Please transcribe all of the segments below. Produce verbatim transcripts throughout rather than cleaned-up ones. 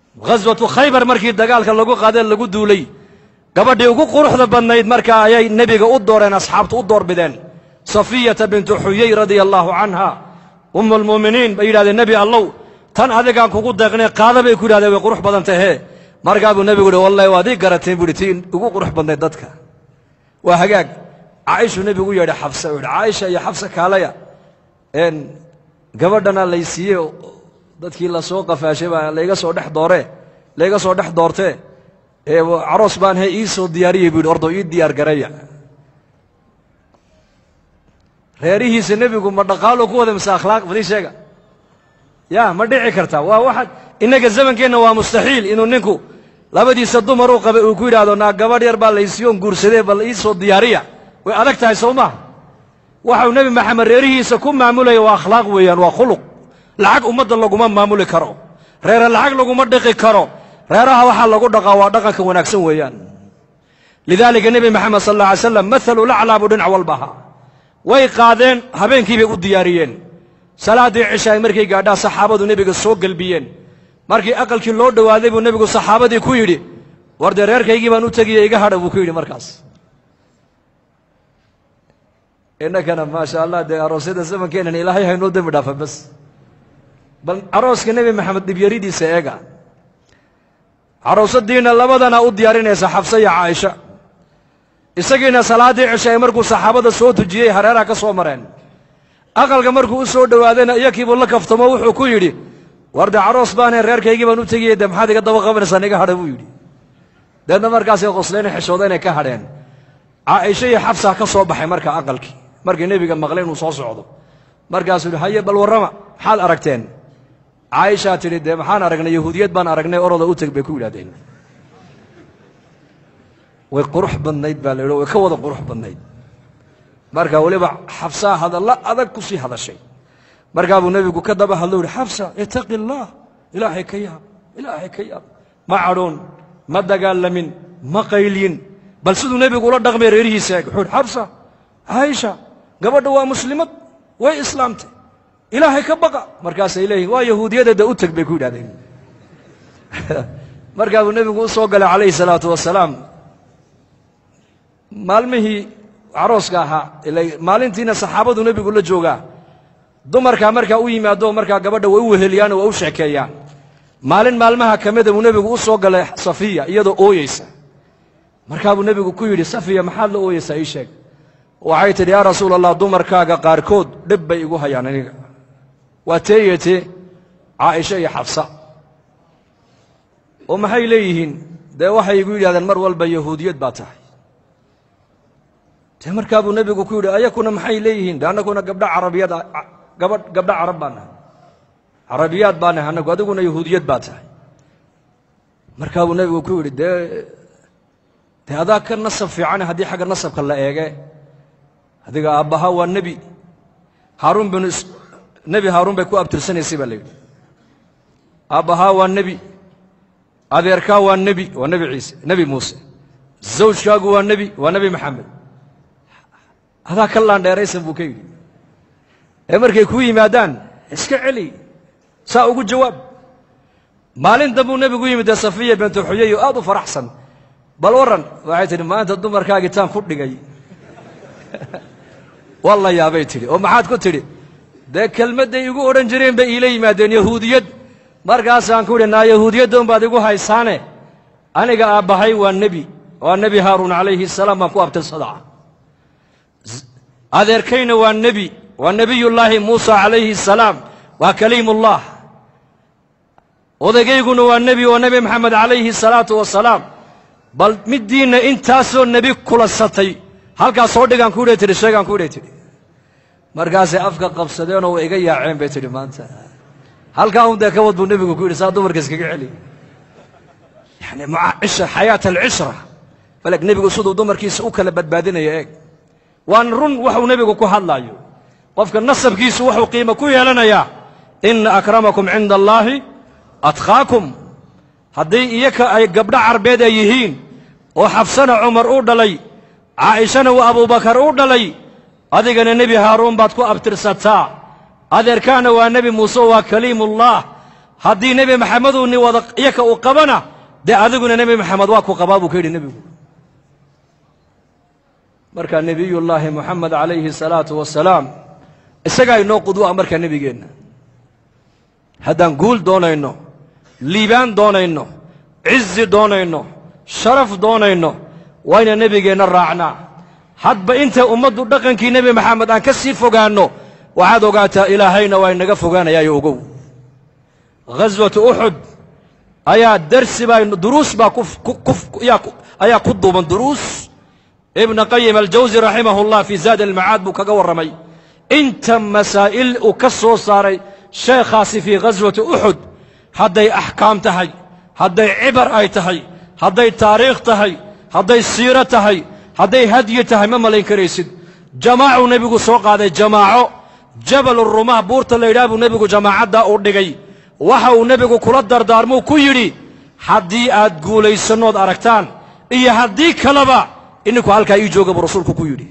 غزوة خيبر مركي دقالك لغو قادر لغو دولي قبل يوغو قروح ذا بنايد مركا اياي نبي قدورين اصحابته قدور بدين صفية بنت حيي رضي الله عنها ام المؤمنين بيقول هذا النبي الله تن هذا كان كوكو دقني قادة بيقول هذا قروح بدن تهي مركا ابو النبي يقول والله وادي قرتين بولتين يقول قروح بنايد دتك وهجاج عائشة النبي يقول يا حفصة عائشة يا حفصة كاليا ان قبلنا ليسيه dadkii la soo qafaashay baa la iga soo dhex doore la iga soo dhex doortay ee aroos baan hay ii soo diyaariyay buu ordo ii diyaar garaya reerihiisa nabigu ma dhaqaalo ku wada masa akhlaaq wadi sheega ya ma dhici karta waa waxa inaga zamankeena waa mustaxiil inuu ninku labadiisa dumar uu qaba uu ku yiraahdo na gabadh yar baa la isiyoon guursaday bal ii soo diyaariya way adag tahay Soomaa waxa nabi maxamed reerihiisa ku maamulay waa akhlaaq weeyaan waa khuluq lacag umada laguma maamuli karo reer lacag laguma dhaqi karo reeraha waxa lagu dhaqaa waa dhaqanka wanaagsan weeyaan lidaalika nabi maxamed sallallahu alayhi wasallam mathalu la'la budin walbaha way qaadeen habeenkii bay u diyaariyeen salaadii cishaa markay gaadhaa saxaabadu nabiga soo galbiyeen markii aqalkii loo dhawaaday buu nabigu saxaabadii ku yiri warda reerkaygii baan u tagayay iga hadha buu ku yiri markaas inakana ma sha Allah de aroosada zamankeena ilaahay haynoo dambi dhaafa bas bal arooska nabi maxamed dib yaridiisa eega aroosadiina labadana u diyaarinaysa Xafsa iyo Aisha isagiina salaadii cishaa markuu saxaabada soo tujiyay hareeraha ka soo mareen aqalka markuu soo dhawaadayna iyakiibu la kaftamo wuxuu ku yiri warda aroos baan reerkaygii baan u tagayay damxad iga daba qabanaysan iga hadha buu yiri dadna markaas ay qosleen xishoodeen ka hadheen Aisha iyo Xafsa ka soo baxay marka aqalkii markii nabiga maqleen uu soo socdo markaas uu haye bal warama xal aragteen عائشة تريد ده محان أرجنا يهوديات بان أرجنا أرض أوتك بكل هذين وقروح بنيد بالله وكوض قروح بنيد مركا ولبع حفصة هذا الله هذا كسي هذا الشيء مركا أبو النبي كذب هذول حفصة اتق الله إلهي كياب إلهي كياب ما عرون ما دقال لمن ما قيلين بل سيد النبي يقول دغم ريري ساق حور حفصة عائشة قبل دوا مسلمات وإسلامته إلهي كبقى مركز إلهي ويهودية ده أوتك بيكون هذين مركز النبي صلى الله عليه الصلاة والسلام مالمه عروس كها إلى مالنتينا صحابة النبي يقول له جوجا دو مركا مركا أوي ما دو مركا قبل دو أوه هليان وأوش كيان مالن مالمها كمده النبي يقول صلى الله صفية يدو أويس مركز النبي يقول كيري صفية محل أويس أيشك وعيت يا رسول الله دو مركا قاركود دب يقول هيان وتيتي عائشة يا حفصة وما هي ليهن ده واحد يقول هذا المرة والبيهودية باتح تمر كابو النبي يقول أيكون محي ليهن ده أنا كنا قبل عربيات قبل قبل عرب بنا عربيات بنا أنا قد كنا يهودية باتح مركب النبي يقول ده ده هذا كان نصب في عنه هذه حاجة نصب كلا إيجا هذا أبها هو النبي هارون بن نبي هارون بيكو أبترسني سيبالي أبها والنبي أذيركا والنبي والنبي عيسى نبي موسى زوج شاقو والنبي والنبي محمد هذا كلان ديريس بوكي أمريكا كوي مادان اسكع علي سأقول جواب مالين دبو نبي كوي مدى صفية بنت حيي وآدو فرحسن بل ورن وعيتني ما أنت الدمر كاقتان خد لقاي والله يا بيتي ومحاد كنت لي ده كلمة يقول أورنجرين بإلي ما دين يهودية مركز أنكور إن يهودية دون بعد يقول هاي سانة أنا جا أبهاي والنبي والنبي هارون عليه السلام أكو أبت الصدع أذكرين والنبي والنبي الله موسى عليه السلام وكليم الله وذا يقولون والنبي والنبي محمد عليه الصلاة والسلام بل مدين إنت أسر النبي كل السطي هل كان صدق أنكور يتري شيء أنكور يتري مركز أفكار قبصدين وإيجاي عين بيتري ما أنت هل كان ده كود بالنبي يقول صادو مركز كعلي يعني مع عشرة حياة العشرة فلك نبي يقول صدو دمر كيس أكل بدبادين ياك وان رن وحو نبي يقول كهلا وفق النصب كيس وحو قيمة كويا لنا يا إن أكرمكم عند الله أتقاكم هدي إياك أي قبل عربيد يهين وحفصنا عمر أودلي عائشة وأبو بكر أودلي هذا كان النبي هارون باتكو أبتر ستا هذا كان والنبي موسى وكليم الله haddii nebi maxamed uu ni wada iyaka uu qabana dee adiguna nebi maxamed waa ku qabaa buu ka yidhi nebigu. marka nebiyullaahi moxamed calayhi salaatu wasalaam isagaa inoo qudwa markaa nebigeenna. haddaan guul doonayno, liibaan doonayno, cizi doonayno, sharaf doonayno, waa inaan nebigeenna raacnaa. hadba inta ummaddu dhaqankii nebi maxamed aan ka sii fogaanno waxaad ogaataa ilaahayna waa inaga fogaanayaayo ogow. ghaswatu uxud ayaa darsi baa duruus baa ayaa ku duuban duruus. ibn qayim aljawsi raximahullah fii zaad almacaad buu kaga warramay inta masaa'il uu ka soo saaray sheekhaasi fii ghaswati uxud, hadday axkaam tahay, hadday cibar ay tahay, hadday taariikh tahay, hadday siiro tahay, hadday hadyi tahay ma malayn karaysid. jamaacuu nebigu soo qaaday, jamaaco jabal rumah buurta la yidhaha buu nebigu jamaacaddaa u dhigay. waxa uu nebigu kula dardaarmuu ku yidhi haddii aad guulaysannood aragtaan iyo haddii kaleba ininku halkaa ii jooga buu rasuulku ku yidhi.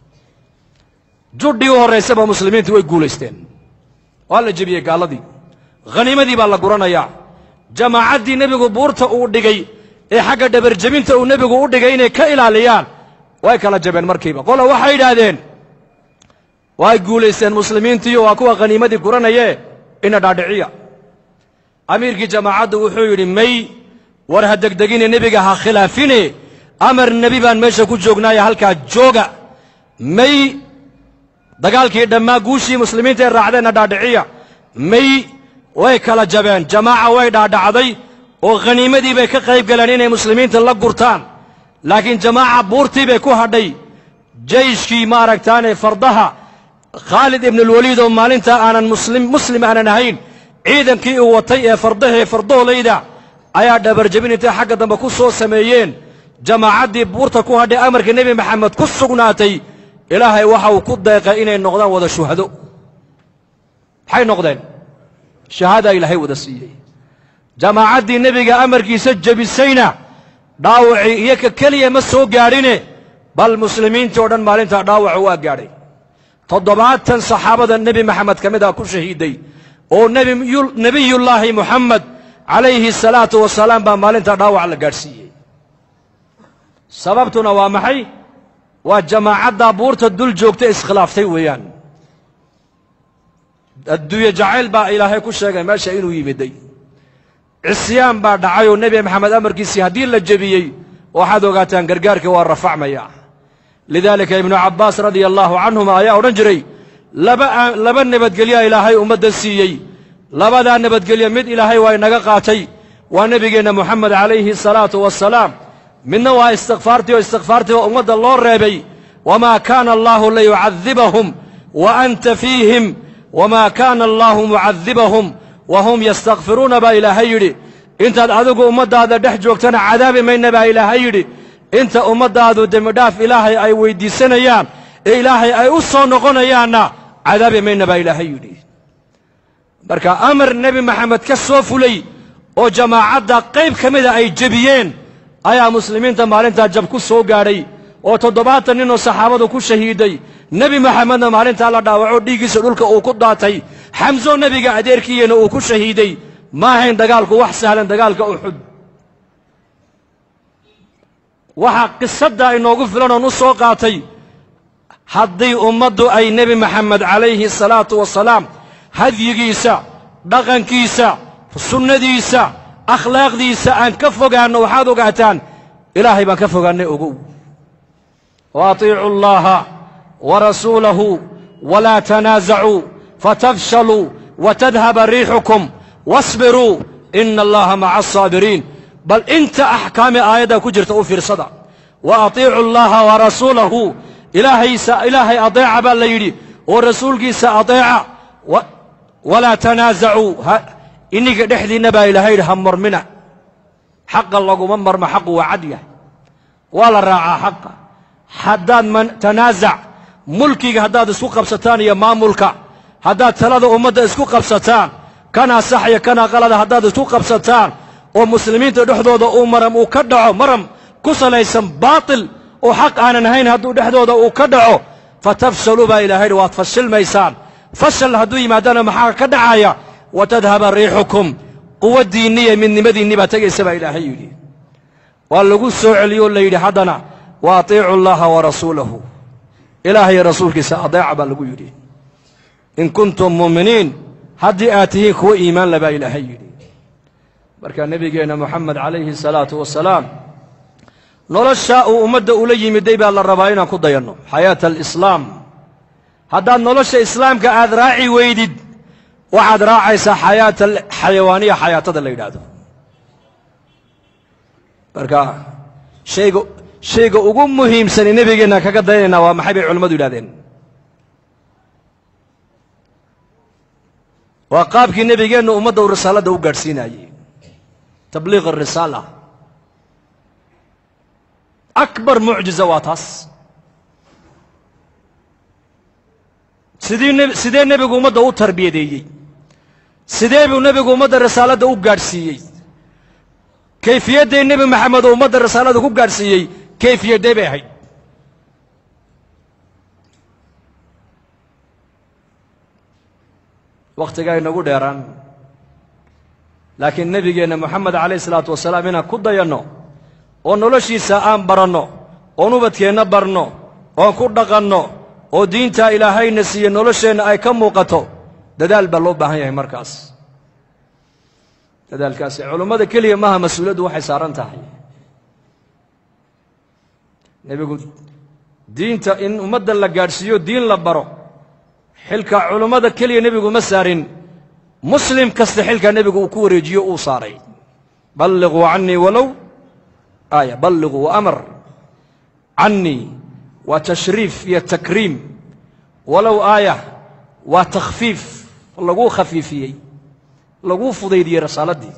judhii u horraysaba muslimiintu way guulaysteen, waa la jebiyey gaaladii, khaniimadii baa la guranayaa. jamaacaddii nebigu buurta uu dhigay ee xagga dhabarjebinta uu nebigu u dhigay inay ka ilaaliyaan way kala jabeen markiiba. qola waxay yidhaahdeen way guulaysteen muslimiintiiyo waa kuwa khaniimadii guranayee ina dhaadhiciya. amiirkii jamaacaddu wuxuu yidhi may war ha degdegine nebiga ha khilaafine, amar nebi baan meesha ku joognaaye halkaa jooga. may dagaalkii dhammaa guushii muslimiinta ay raacdeenna dhaadhiciya. may way kala jabeen, jamaaca way dhaadhacday oo khaniimadii bay ka qayb galeen inay muslimiinta la gurtaan. laakiin jamaaca buurtii bay ku hadhay. jeyshkii ma aragtaane fardaha khaalid ibnulwaliid oo maalintaa aanan muslim muslim aanan ahayn, ciidankii uu watay ee fardahee fardoolayda ayaa dhabarjebin intay xagga dambe ku soo sameeyeen. jamaacaddii buurta ku hadhay amarka nebi maxamed ku sugnaatay, ilaahay waxa uu ku deeqay inay noqdaan wada shuhado. maxay noqdeen? shahaadaa ilaahay wada siiyey. jamaacaddii nebiga amarkiisa jebisayna dhaawacii iyo ka keliya ma soo gaadhine bal muslimiintii oo dhan maalintaa dhaawacu waa gaadhay. toddobaatan saxaabada nebi maxamed ka mid ah ku shahiiday oo nebiyullaahi moxamed calayhi salaatu wasalaam baa maalintaa dhaawac la gaadhsiiyey. sababtuna waa maxay? waa jamaacaddaa buurta dul joogta iskhilaaftay weeyaan. adduunye jacayl baa ilaahay ku sheegay meesha inuu yimiday. cisyaan baa dhacay oo nebi maxamed amarkiisii haddii la jebiyey waxaad ogaataan gargaarkii waa rafacmaya. lidaalika ibnu cabbaas radia allaahu canhuma ayaa odhan jiray laba laba nabadgelyaa ilaahay ummadda siiyey. labadaa nabadgelya mid ilaahay waa inaga qaatay, waa nebigeenna moxamed calayhi salaatu wasalaam. midna waa istikfaartii oo istikfaartii oo ummadda loo reebay. wamaa kaana allaahu layucadibahum wa anta fiihim wamaa kaana allaahu mucadibahum wahum yastakfiruuna baa ilaahay yidhi. intaad adigu ummaddaada dhex joogtana cadaabi mayna baa ilaahay yidhi. inta ummaddaadu dembidhaaf ilaahay ay weyddiisanayaan ee ilaahay ay u soo noqonayaanna cadaabi mayna baa ilaahay yidhi. marka amar nebi maxamed ka soo fulay oo jamaacadda qayb ka mida ay jebiyeen ayaa muslimiinta maalintaa jab ku soo gaadhay oo toddobaatan nin oo saxaabadu ku shahiiday. nebi maxamedna maalintaa la dhaawaco dhiiggiisa dhulka uu ku daatay. xamso nebiga adeerkiiyena uu ku shahiiday. ma ahayn dagaalku wax sahlan, dagaalka uxud. waxaa qisaddaa inoogu filan oon u soo qaatay haddii ummaddu ay nebi maxamed calayhi salaatu wasalaam hadyigiisa, dhaqankiisa, sunnadiisa, akhlaaqdiisa aan ka fogaanno waxaad ogaataan ilaahay baan ka fogaannay ogow. wa atiicu allaha wa rasuulahu walaa tanaasacuu fatafshaluu watadhaba riixukum wasbiruu ina allaha maca asaabiriin. bal inta axkaami aayadda ku jirta u fiirsada. wa atiicu allaha wa rasuulahu, ilaahaysa ilaahay adeeca baa la yidhi oo rasuulkiisa adeeca. walaa tanaasacuu, iniga dhexdiinna baa ilaahay yidhi ha marmina. xaqa laguma marmo, xaqu waa cad yahay, waa la raacaa xaqa. haddaad tanaasac mulkiga haddaad isku qabsataan iyo maamulka, haddaad talada ummadda isku qabsataan, kanaa sax iyo kanaa qalada haddaad isku qabsataan oo muslimiinta dhexdooda uu maram uu ka dhaco, maram ku salaysan baatil oo xaq aanan ahayn hadduu dhexdooda uu ka dhaco, fatafshaluu baa ilaahay waad fashilmaysaan. fashal hadduu yimaadana maxaa ka dhacaya? watadhaba riixukum, quwaddiinni iyo midnimadiinni baa tegaysa baa ilaahay yidhi waa lagu soo celiyoo la yidhi haddana wa atiicu allaha wa rasuulahu ilaahay rasuulkiisa adeeca baa lagu yidhi in kuntum mu'miniin haddii aad tihiin kuwa iimaan labaa ilaahay yidhi marka nebigeenna moxamed calayhi salaatu wasalaam nolosha uu ummadda ula yimiday baa la rabaa inaan ku dayanno xayaata alislaam haddaad nolosha islaamka aad raaci weydid waxaad raacaysaa xayaata xayawaaniya xayaatada la yidhaahdo marka shayga shayga ugu muhiimsani nebigeenna kaga dayanaynaa waa maxay bay culimmadu yidhahdeen waa qaabkii nebigeennu ummadda uu risaaladda u gaadhsiinayey tabliiq arisaala akbar mucjiza waa taas sidii sidee nebigu ummadda u tarbiyadeeyey sidee buu nebigu ummadda risaaladda u gaadhsiiyey kayfiyadday nebi maxamed oo ummadda risaaladda ku gaadhsiiyey kayfiyaddee bay ahayd wakhtigaa inagu dheeraan laakiin nebigeenna moxamed calayhi salaatu wasalaam inaan ku dayanno oo noloshiisa aan baranno oon ubadkeenna barno oon ku dhaqanno oo diintaa ilaahayna siiye nolosheenna ay ka muuqato dadaal baa loo baahan yahay markaas dadaalkaasi culummada keliya maaha mas-uuliyaddu waxay saaran tahay nebigu diinta in ummadda la gaadhsiiyo diin la baro xilka culummada keliya nebigu ma saarin muslim kasta xilka nebigu uu ku wareejiyo uu saaray balliquu cannii walow aaya balliquu amar cannii waa tashriif iyo takriim walow aaya waa takhfiif laguu khafiifiyey laguu fudaydiyey risaaladii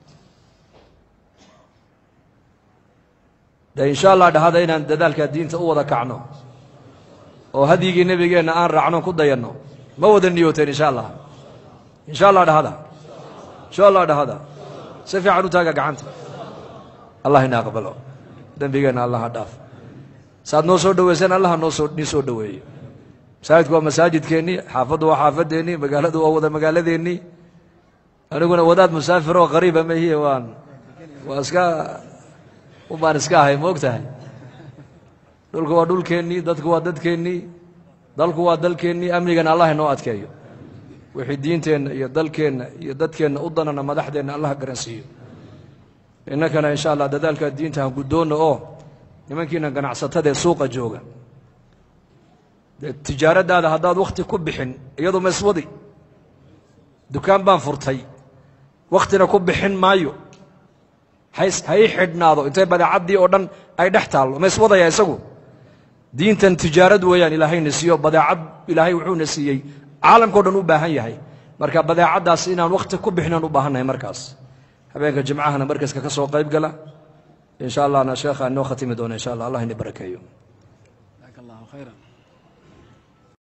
de insha allah dhahada inaan dadaalka diinta u wada kacno oo hadyigii nebigeenna aan raacno ku dayanno ma wada niyooteen insha allah insha allah dhahada insha allah dhahada si fiican u taaga gacanta allah ina aqbalo dembigeenna allah ha dhaaf saad noo soo dhoweyseen allah noo soo nii soo dhoweeyo masaajidku waa masaajidkeennii xaafaddu waa xaafadeennii magaaladu waa wada magaaladeennii aniguna wadaad musaafir oo qariiba mahiye waan waa iska ubaan iska ahay ma og tahay dhulku waa dhulkeennii dadku waa dadkeennii dalku waa dalkeennii amnigana allah inoo adkeeyo wixii diinteenna iyo dalkeenna iyo dadkeenna u danana madaxdeenna allah garansiiyo innakana insha allah dadaalka diinta han guddoonno oo nimankiina ganacsatadaee suuqa jooga dee tijaaraddaada haddaad wakhti ku bixin iyadu ma iswadi dukaan baan furtay wakhtina ku bixin maayo hays ha ii xidhnaado intay badeecaddii oo dhan ay dhex taallo ma iswadaya isagu diintan tijaarad weeyaan ilaahayna siiyo badeecad ilaahay wuxuuna siiyey caalamkao dhan u baahan yahay marka badeecaddaas inaan wakhti ku bixinaan u baahannahay markaas habeenka jimcahana markaska ka soo qayb gala insha allahna sheekha inoo khatimi doona insha allah allah ina barakeeyo jazaaka allahu khayran